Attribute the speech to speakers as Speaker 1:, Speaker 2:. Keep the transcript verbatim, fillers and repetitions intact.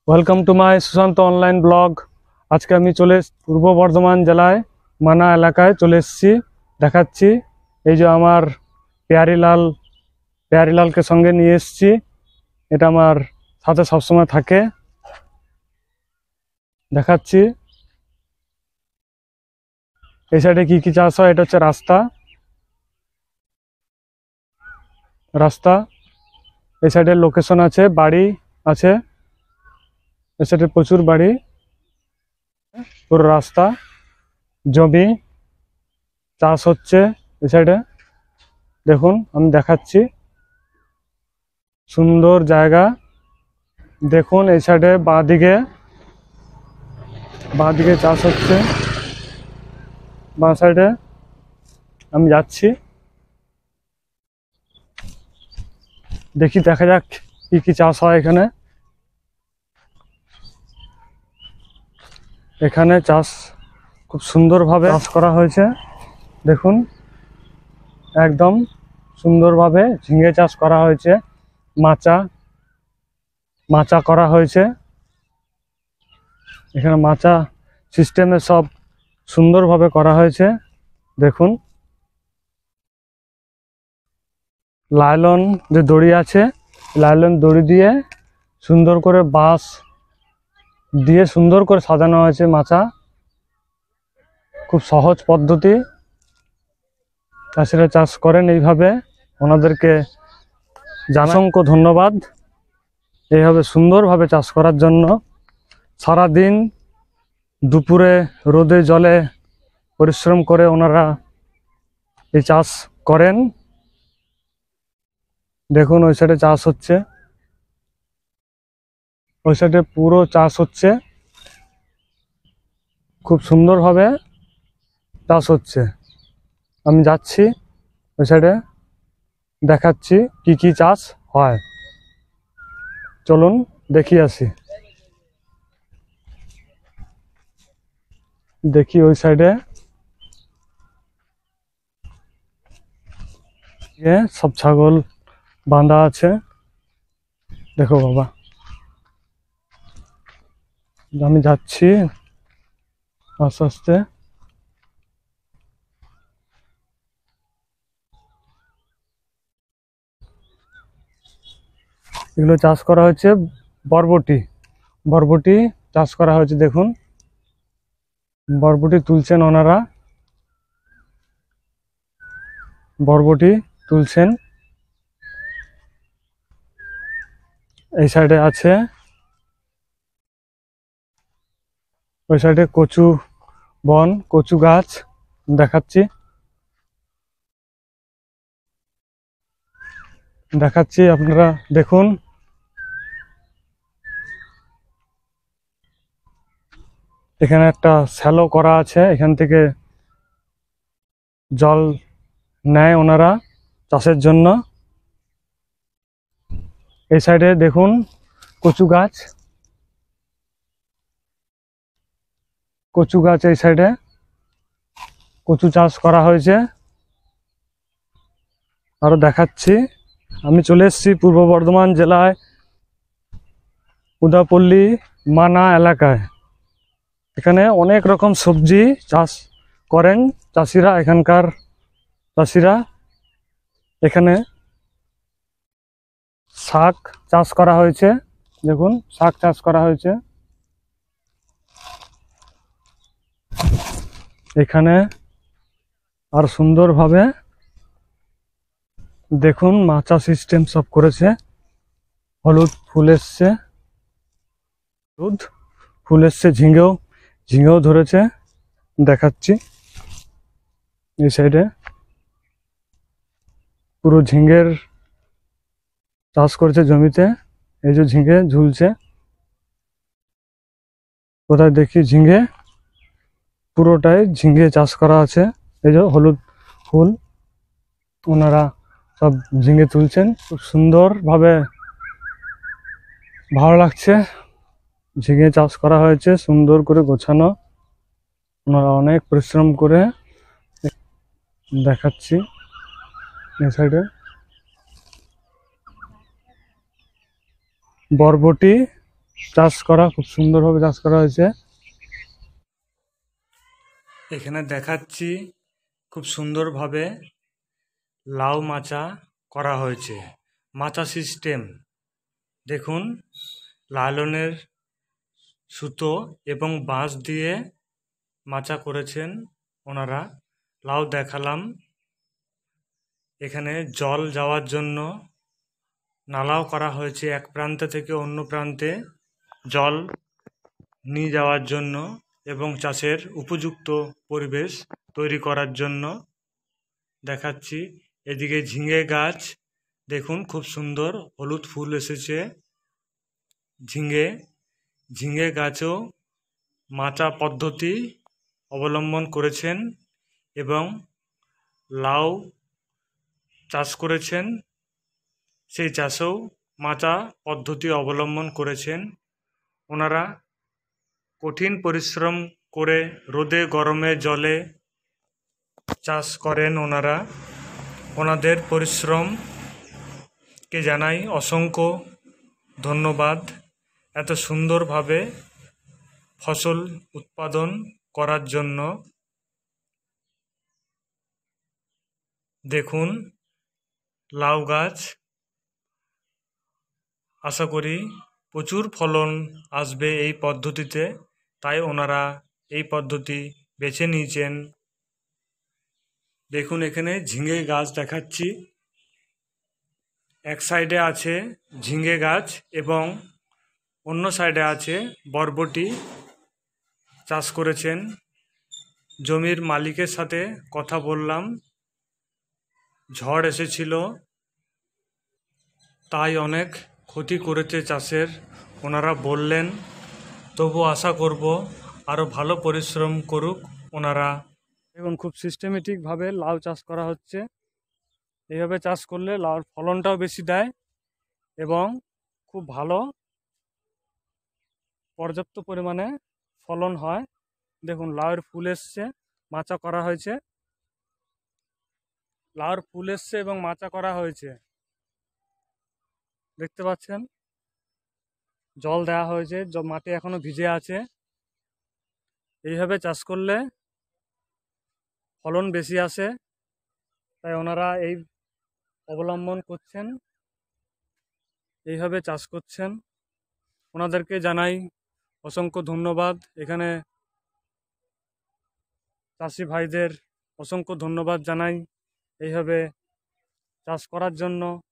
Speaker 1: Welcome to my Sushant online blog. আজকে আমি চলে এস- পূর্ব বর্ধমান জেলায় মানা এলাকায় চলে এসেছি। দেখাচ্ছি এই যে আমার পেয়ারিলাল পেয়ারিলালকে সঙ্গে নিয়ে এসেছি। এটা আমার সাথে সবসময় থাকে। দেখাচ্ছি এই সাইডে কি কি চাষ হয়। এটা হচ্ছে রাস্তা রাস্তা এই সাইডে লোকেশন আছে, বাড়ি আছে। এই সাইডে প্রচুর বাড়ি, পুরো রাস্তা, জমি, চাষ হচ্ছে এই সাইডে। দেখুন আমি দেখাচ্ছি, সুন্দর জায়গা। দেখুন এই সাইডে বাঁ দিকে বাঁ দিকে চাষ হচ্ছে। বাঁ সাইডে আমি যাচ্ছি, দেখি দেখা যাক কি কি চাষ হয় এখানে। এখানে চাষ খুব সুন্দরভাবে চাষ করা হয়েছে। দেখুন একদম সুন্দরভাবে ঝিঙে চাষ করা হয়েছে, মাচা মাচা করা হয়েছে। এখানে মাচা সিস্টেমে সব সুন্দরভাবে করা হয়েছে। দেখুন লাইলন যে দড়ি আছে, লাইলন দড়ি দিয়ে সুন্দর করে বাঁশ দিয়ে সুন্দর করে সাজানো হয়েছে মাচা। খুব সহজ পদ্ধতি, চাষিরা চাষ করেন এইভাবে। ওনাদেরকে অসংখ্য ধন্যবাদ এইভাবে সুন্দরভাবে চাষ করার জন্য। সারাদিন দুপুরে রোদে জলে পরিশ্রম করে ওনারা এই চাষ করেন। দেখুন ওই সাইডে চাষ হচ্ছে, ওই সাইডে পুরো চাষ হচ্ছে, খুব সুন্দরভাবে চাষ হচ্ছে। আমি যাচ্ছি ওই সাইডে, দেখাচ্ছি কি কি চাষ হয়। চলুন দেখি আসি। দেখি ওই সাইডে সব ছাগল বাঁধা আছে। দেখো বাবা, আমি যাচ্ছি আস্তে আস্তে। এগুলো চাষ করা হচ্ছে বরবটি বরবটি চাষ করা হয়েছে। দেখুন বরবটি তুলছেন ওনারা, বরবটি তুলছেন। এই সাইডে আছে, ওই সাইডে কচু বন, কচু গাছ দেখাচ্ছি দেখাচ্ছি আপনারা দেখুন। এখানে একটা শ্যালো করা আছে, এখান থেকে জল নেয় ওনারা চাষের জন্য। এই সাইডে দেখুন কচু গাছ, কচু গাছ এই সাইডে কচু চাষ করা হয়েছে। আরো দেখাচ্ছি, আমি চলে এসেছি পূর্ব বর্ধমান জেলায় উদাপল্লী মানা এলাকায়। এখানে অনেক রকম সবজি চাষ করেন চাষিরা, এখানকার চাষিরা। এখানে শাক চাষ করা হয়েছে, দেখুন শাক চাষ করা হয়েছে। এখানে আর সুন্দরভাবে দেখুন মাচা সিস্টেম সব করেছে। হলুদ ফুল এসছে, হলুদ ফুল এসছে, ঝিঙেও ঝিঙেও ধরেছে। দেখাচ্ছি এই সাইডে পুরো ঝিঙের চাষ করেছে জমিতে। এই যে ঝিঙে ঝুলছে, কোথায় দেখি ঝিঙে, পুরোটাই ঝিঙে চাষ করা আছে। এই যে হলুদ ফুল, ওনারা সব ঝিঙে তুলছেন খুব সুন্দরভাবে, ভালো লাগছে। ঝিঙে চাষ করা হয়েছে সুন্দর করে গোছানো, ওনারা অনেক পরিশ্রম করে। দেখাচ্ছি এই সাইডে বরবটি চাষ করা, খুব সুন্দরভাবে চাষ করা হয়েছে। এখানে দেখাচ্ছি খুব সুন্দরভাবে লাউ মাচা করা হয়েছে, মাচা সিস্টেম। দেখুন, লালনের সুতো এবং বাঁশ দিয়ে মাচা করেছেন ওনারা। লাউ দেখালাম। এখানে জল যাওয়ার জন্য নালাও করা হয়েছে, এক প্রান্ত থেকে অন্য প্রান্তে জল নিয়ে যাওয়ার জন্য এবং চাষের উপযুক্ত পরিবেশ তৈরি করার জন্য দেখাচ্ছি। এদিকে ঝিঙে গাছ দেখুন, খুব সুন্দর হলুদ ফুল এসেছে। ঝিঙে ঝিঙে গাছেও মাচা পদ্ধতি অবলম্বন করেছেন এবং লাউ চাষ করেছেন, সেই চাষেও মাচা পদ্ধতি অবলম্বন করেছেন। ওনারা কঠিন পরিশ্রম করে রোদে গরমে জলে চাষ করেন ওনারা। ওনাদের পরিশ্রমকে জানাই অসংখ্য ধন্যবাদ। এত সুন্দরভাবে ফসল উৎপাদন করার জন্য। দেখুন লাউ গাছ, আশা করি প্রচুর ফলন আসবে এই পদ্ধতিতে, তাই ওনারা এই পদ্ধতি বেছে নিয়েছেন। দেখুন এখানে ঝিঙে গাছ দেখাচ্ছি, এক সাইডে আছে ঝিঙে গাছ এবং অন্য সাইডে আছে বরবটি চাষ করেছেন। জমির মালিকের সাথে কথা বললাম, ঝড় এসেছিল তাই অনেক ক্ষতি করেছে চাষের, ওনারা বললেন। তবু আশা করব আরও ভালো পরিশ্রম করুক ওনারা। এবং খুব সিস্টেমেটিকভাবে লাউ চাষ করা হচ্ছে। এইভাবে চাষ করলে লাউর ফলনটাও বেশি দেয় এবং খুব ভালো পর্যাপ্ত পরিমাণে ফলন হয়। দেখুন লাউয়ের ফুল এসছে, মাচা করা হয়েছে। লাউর ফুল এসছে এবং মাচা করা হয়েছে, দেখতে পাচ্ছেন। জল দেওয়া হয়েছে, মাটি এখনো ভিজে আছে। এইভাবে চাষ করলে ফলন বেশি আসে, তাই ওনারা এই অবলম্বন করছেন, এইভাবে চাষ করছেন। ওনাদেরকে জানাই অসংখ্য ধন্যবাদ। এখানে চাষি ভাইদের অসংখ্য ধন্যবাদ জানাই এইভাবে চাষ করার জন্য।